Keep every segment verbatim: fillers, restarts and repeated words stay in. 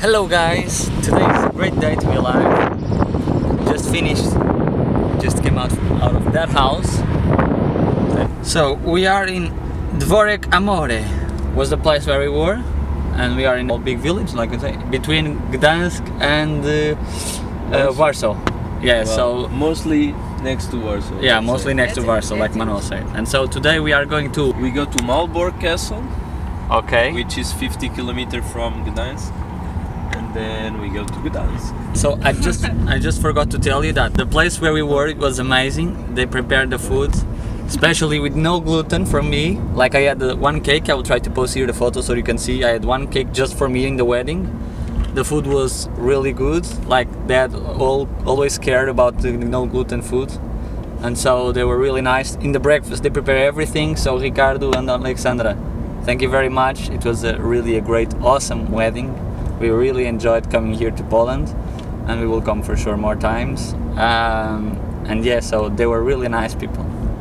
Hello guys, today is a great day to be alive. Just finished, just came out out of that house. So we are in Dworek Amore, was the place where we were, and we are in a big village, like I say, between Gdańsk and uh, uh, Warsaw. Yeah, well, so mostly next to Warsaw. Yeah, mostly next to Warsaw, like Manuel said. And so today we are going to we go to Malbork Castle. Okay. Which is fifty kilometers from Gdańsk. And then we go to Gdańsk. So I just I just forgot to tell you that the place where we were, it was amazing. They prepared the food, especially with no gluten for me. Like I had the one cake, I will try to post here the photo so you can see. I had one cake just for me in the wedding. The food was really good. Like they had all always cared about the no gluten food, and so they were really nice. In the breakfast they prepare everything. So Ricardo and Alexandra, thank you very much. It was a, really a great, awesome wedding. We really enjoyed coming here to Poland, and we will come for sure more times. Um, and yeah, so they were really nice people.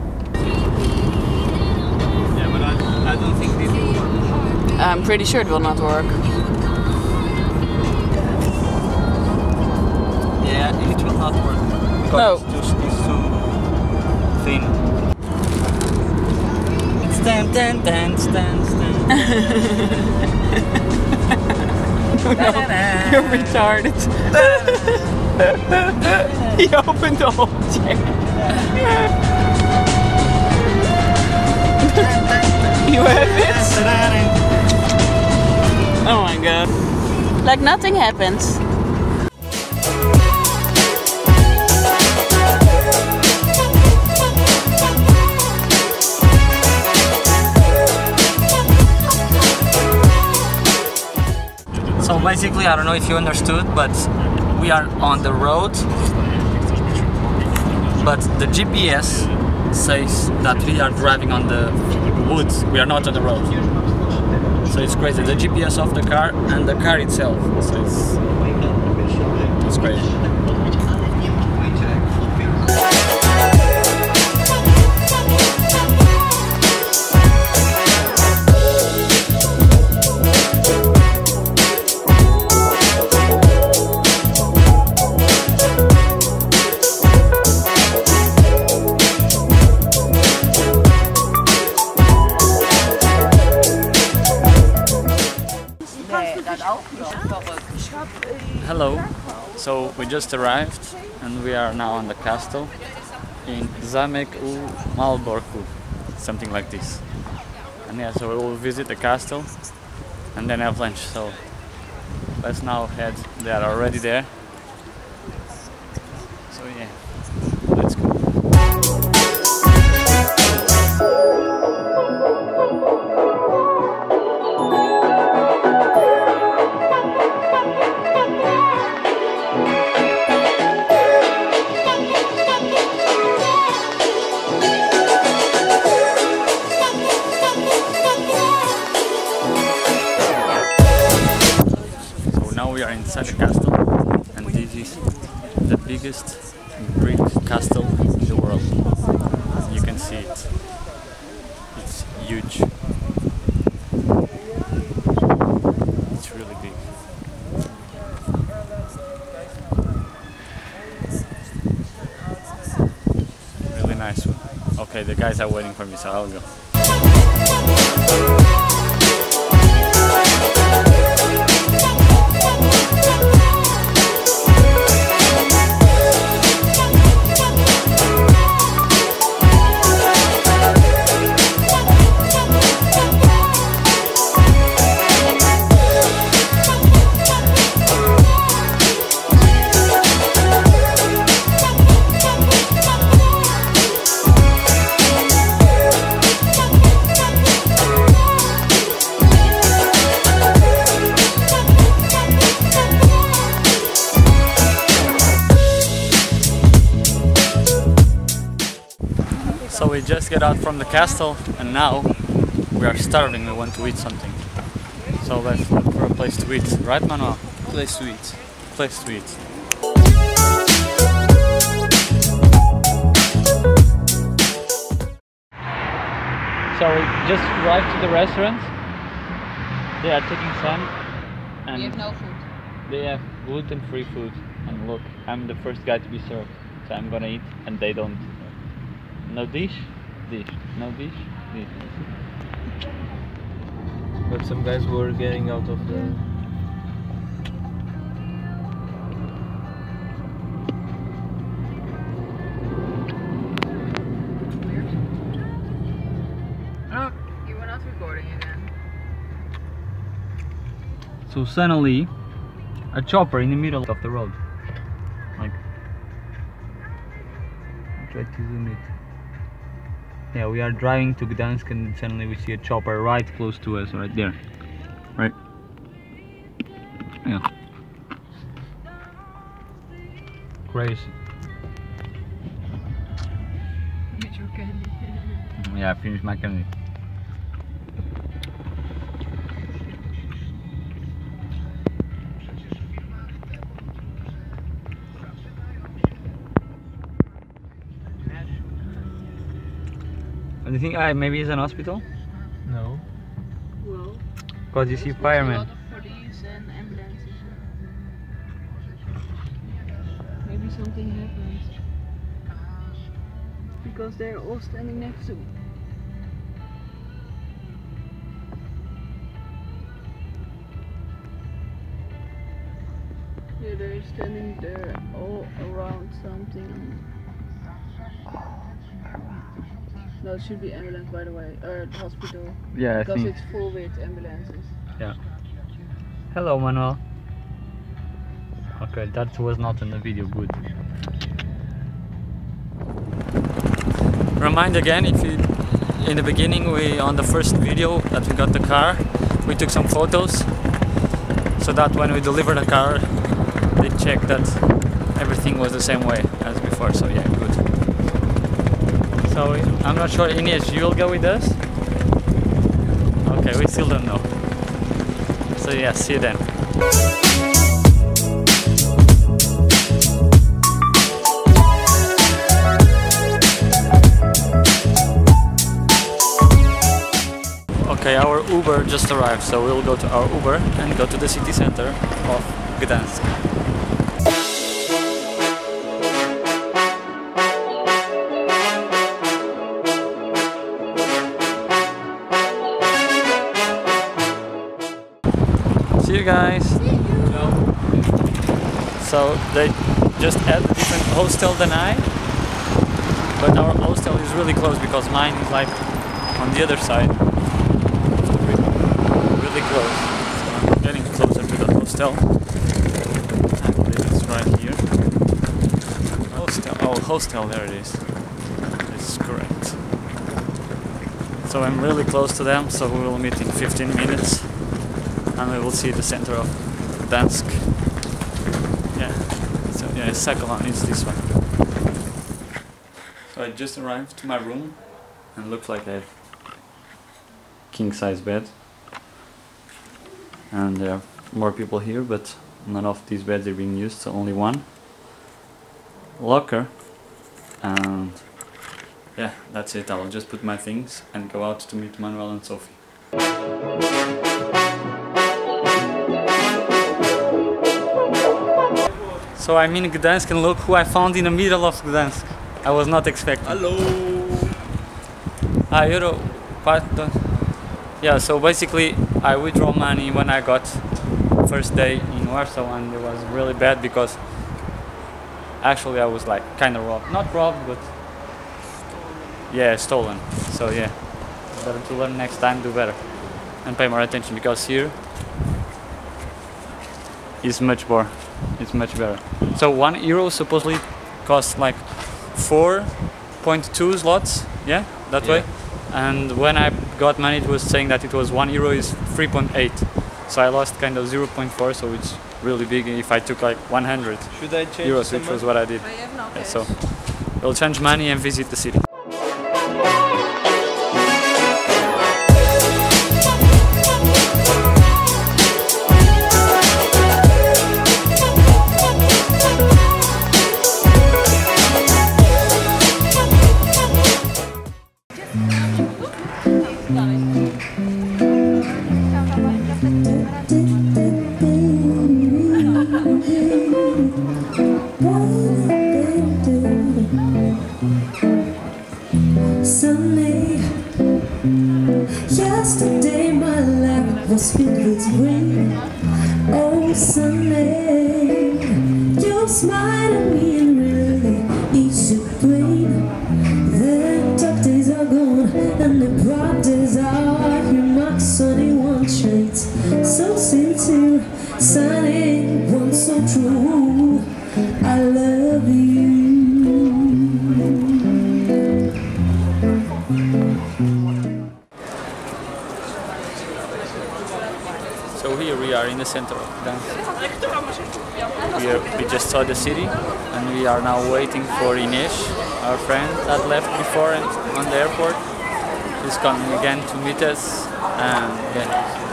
Yeah, but I, I don't think this will work. I'm pretty sure it will not work. Yeah, it will not work because No. it's, too, it's too thin. Stand, stand, stand, stand, stand. No, you're retarded. He opened the whole chair. You have it? Oh my god. Like nothing happens. So basically, I don't know if you understood, but we are on the road, but the G P S says that we are driving on the woods. We are not on the road. So it's crazy. The G P S of the car and the car itself. So it's it's crazy. Hello, so we just arrived and we are now on the castle in Zamek u Malborku, something like this. And yeah, so we will visit the castle and then have lunch. So let's now head. They are already there. So yeah, let's go. Inside the castle, and this is the biggest brick castle in the world. You can see it. It's huge. It's really big. Really nice one. Okay, the guys are waiting for me, so I'll go. So we just get out from the castle and now we are starving, we want to eat something. So let's look for a place to eat, right Manuel? Place to eat. Place to eat. So we just arrived to the restaurant. They are taking some and We have no food. They have gluten-free food, and look, I'm the first guy to be served, so I'm gonna eat, and they don't. No dish, dish. No dish, dish. But some guys were getting out of the. Oh, you were not recording again. So suddenly, a chopper in the middle of the road. Like, I'll try to zoom it. Yeah, we are driving to Gdansk and suddenly we see a chopper right close to us, right there. Right? Yeah. Crazy. With your candy. Yeah, I finished my candy. Do you think uh, maybe it's an hospital? No. Well, Because you see there's firemen. a lot of police and ambulances. Maybe something happened. Because they're all standing next to me. Yeah, they're standing there all around something. No, it should be ambulance, by the way, or hospital. Yeah, I Because think. it's full with ambulances. Yeah. Hello, Manuel. Okay, that was not in the video. Good. Remind again, if you, in the beginning, we on the first video that we got the car, we took some photos, so that when we deliver the car, they check that everything was the same way as before. So yeah, good. So I'm not sure, Ines, you will go with us? Okay, we still don't know. So yeah, see you then. Okay, our Uber just arrived, so we'll go to our Uber and go to the city center of Gdansk. See you guys. See you. So they just had a different hostel than I, but our hostel is really close because mine is like on the other side. So really close. So I'm getting closer to the hostel. I believe it's right here. Hostel. Oh, hostel. There it is. This is correct. So I'm really close to them. So we will meet in fifteen minutes. And we will see the center of Gdansk. Yeah, so yeah, second one is this one. So I just arrived to my room and looks like I have king size bed. And there are more people here, but none of these beds are being used, so only one. Locker. And yeah, that's it. I will just put my things and go out to meet Manuel and Sophie. So I'm in Gdansk and look who I found in the middle of Gdansk. I was not expecting. Hello. Ah, euro. What? Yeah. So basically, I withdraw money when I got first day in Warsaw, and it was really bad because actually I was like kind of robbed. Not robbed, but yeah, stolen. So yeah, better to learn next time, do better, and pay more attention because here is much more. It's much better. So one euro supposedly costs like four point two zlotys, yeah, that Yeah. way. And when I got money, it was saying that it was one euro is three point eight. So I lost kind of zero point four. So it's really big. If I took like one hundred Should I change euros, some which was money? what I did. I have no Yeah, cash. so we'll change money and visit the city. Yesterday my life was filled with rain. Oh Sunday, you smile at me and really ease your brain. The dark days are gone and the bright days are here. My sunny one shades so sincere, sunny one so true. I love you. So here we are in the center of Gdańsk. We, are, we just saw the city and we are now waiting for Ines, our friend that left before and on the airport. She's coming again to meet us, and yeah,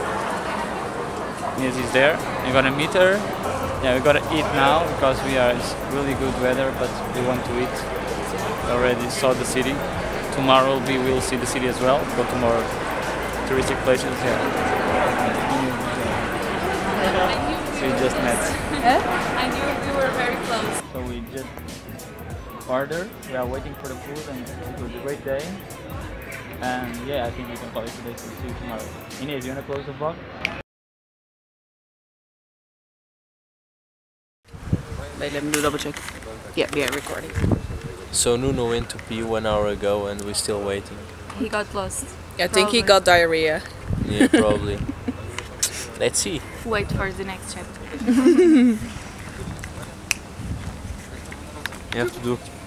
Ines is there. We're gonna meet her. Yeah, we gotta eat now because we are it's really good weather, but we want to eat. We already saw the city. Tomorrow we will see the city as well. Go to more touristic places here. So we just met. I knew we were very close. So we just ordered. We are waiting for the food, and it was a great day. And yeah, I think we can call it today. So see you tomorrow. Ines, you wanna close the vlog? Wait, let me do a double check. Yeah, we are recording. So Nuno went to pee one hour ago and we're still waiting. He got lost. I think he Probably. got diarrhea. Yeah, probably. Let's see. Wait for the next chapter. You have to do